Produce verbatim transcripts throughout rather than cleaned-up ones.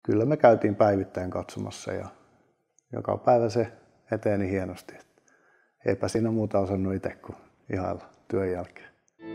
kyllä me käytiin päivittäin katsomassa ja joka päivä se eteni hienosti. Eipä siinä muuta osannut itse kuin ihailla työn jälkeen.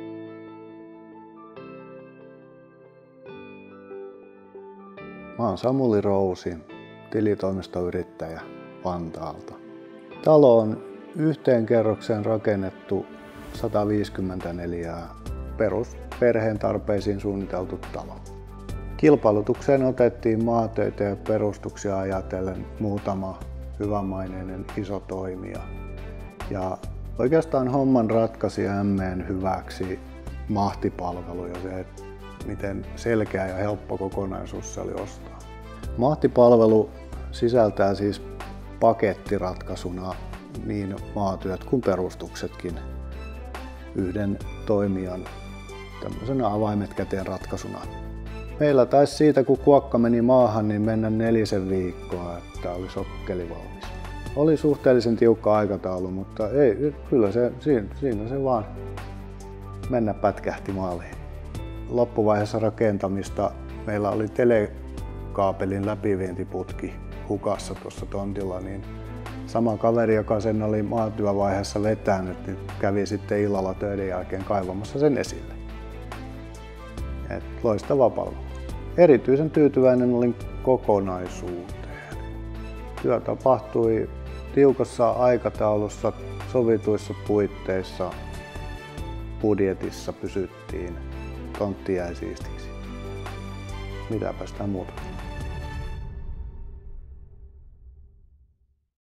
Mä oon Samuli Rousi, tilitoimistoyrittäjä Vantaalta. Talo on yhteen kerrokseen rakennettu sata viisikymmentäneljä perus perheen tarpeisiin suunniteltu talo. Kilpailutukseen otettiin maatöitä ja perustuksia ajatellen muutama hyvämaineinen iso toimija. Ja oikeastaan homman ratkaisi Hämeen hyväksi mahtipalvelu ja se, miten selkeä ja helppo kokonaisuus se oli ostaa. Mahtipalvelu sisältää siis pakettiratkaisuna niin maatyöt kuin perustuksetkin yhden toimijan tämmöisenä avaimet käteen ratkaisuna. Meillä taisi siitä, kun kuokka meni maahan, niin mennä nelisen viikkoa, että oli sokkeli valmis. Oli suhteellisen tiukka aikataulu, mutta ei, kyllä se, siinä, siinä se vaan mennä pätkähti maaliin. Loppuvaiheessa rakentamista meillä oli telekaapelin läpivientiputki hukassa tuossa tontilla, niin sama kaveri, joka sen oli maatyövaiheessa vetänyt, niin kävi sitten illalla töiden jälkeen kaivamassa sen esille. Et loistava palvelu. Erityisen tyytyväinen olin kokonaisuuteen. Työ tapahtui tiukassa aikataulussa, sovituissa puitteissa, budjetissa pysyttiin, tontti jäi siistiksi. Mitäpä sitä muuta.